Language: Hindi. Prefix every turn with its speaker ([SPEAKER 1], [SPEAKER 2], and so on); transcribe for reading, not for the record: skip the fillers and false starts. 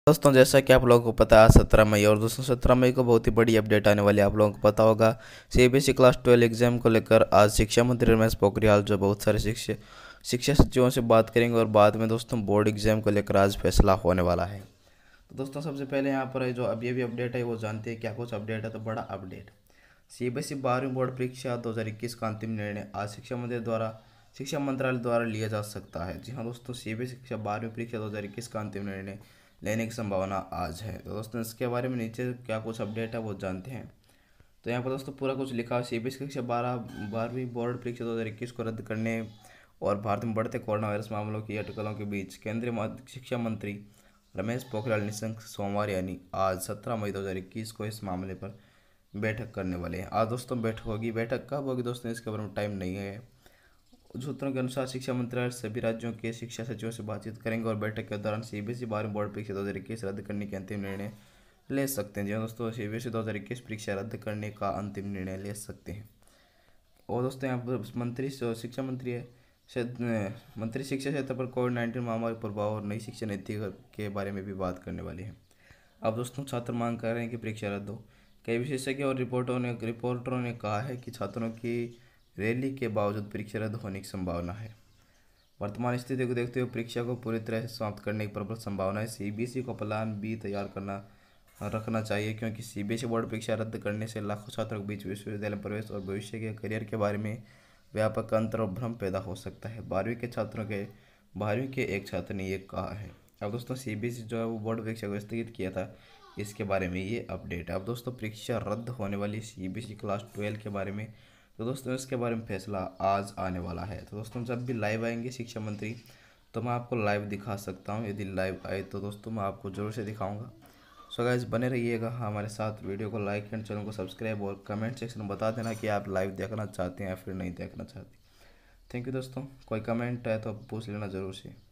[SPEAKER 1] दोस्तों जैसा कि आप लोगों को पता है 17 मई, और दोस्तों 17 मई को बहुत ही बड़ी अपडेट आने वाली है। आप लोगों को पता होगा सीबीएसई क्लास 12 एग्जाम को लेकर आज शिक्षा मंत्री रमेश पोखरियाल जो बहुत सारे शिक्षा सचिवों से बात करेंगे, और बाद में दोस्तों बोर्ड एग्जाम को लेकर आज फैसला होने वाला है। तो दोस्तों सबसे पहले यहाँ पर जो अभी अपडेट है वो जानते हैं क्या कुछ अपडेट है। तो बड़ा अपडेट, सीबीएसई 12वीं बोर्ड परीक्षा 2021 का अंतिम निर्णय आज शिक्षा मंत्रालय द्वारा लिया जा सकता है। जी हाँ दोस्तों, सीबीएसई कक्षा 12वीं परीक्षा 2021 का अंतिम निर्णय लेने की संभावना आज है। तो दोस्तों इसके बारे में नीचे क्या कुछ अपडेट है वो जानते हैं। तो यहाँ पर दोस्तों पूरा कुछ लिखा है। सीबीएसई कक्षा 12वीं बोर्ड परीक्षा 2021 को रद्द करने और भारत में बढ़ते कोरोना वायरस मामलों की अटकलों के बीच केंद्रीय शिक्षा मंत्री रमेश पोखरियाल निशंक सोमवार यानी आज 17 मई 2021 को इस मामले पर बैठक करने वाले हैं। आज दोस्तों बैठक होगी। बैठक कब होगी दोस्तों इसके बारे में टाइम नहीं है। सूत्रों के अनुसार शिक्षा मंत्रालय सभी राज्यों के शिक्षा सचिवों से बातचीत करेंगे और बैठक के दौरान सीबीएसई 12वीं बोर्ड परीक्षा 2021 रद्द करने के अंतिम निर्णय ले सकते हैं। जी दोस्तों, सीबीएसई 2021 परीक्षा रद्द करने का अंतिम निर्णय ले सकते हैं। और दोस्तों यहाँ पर मंत्री शिक्षा क्षेत्र पर कोविड-19 महामारी प्रभाव और नई शिक्षा नीति के बारे में भी बात करने वाले हैं। अब दोस्तों छात्र मांग कर रहे हैं कि परीक्षा रद्द हो। कई विशेषज्ञ और रिपोर्टरों ने कहा है कि छात्रों की रैली के बावजूद परीक्षा रद्द होने की संभावना है। वर्तमान स्थिति को देखते हुए परीक्षा को पूरी तरह से समाप्त करने की प्रबल संभावना है। सीबीएसई को प्लान बी तैयार रखना चाहिए, क्योंकि सीबीएसई बोर्ड परीक्षा रद्द करने से लाखों छात्रों के बीच विश्वविद्यालय प्रवेश और भविष्य के करियर के बारे में व्यापक अंतर और भ्रम पैदा हो सकता है। 12वीं के एक छात्र ने ये कहा है। अब दोस्तों सीबीएसई जो है वो बोर्ड परीक्षा को स्थगित किया था, इसके बारे में ये अपडेट है। अब दोस्तों परीक्षा रद्द होने वाली सीबीएसई क्लास 12 के बारे में, तो दोस्तों इसके बारे में फैसला आज आने वाला है। तो दोस्तों जब भी लाइव आएंगे शिक्षा मंत्री तो मैं आपको लाइव दिखा सकता हूँ। यदि लाइव आए तो दोस्तों मैं आपको ज़रूर से दिखाऊंगा। सो गाइस बने रहिएगा हमारे साथ। वीडियो को लाइक एंड चैनल को सब्सक्राइब और कमेंट सेक्शन में बता देना कि आप लाइव देखना चाहते हैं या फिर नहीं देखना चाहते। थैंक यू दोस्तों। कोई कमेंट है तो पूछ लेना ज़रूर से।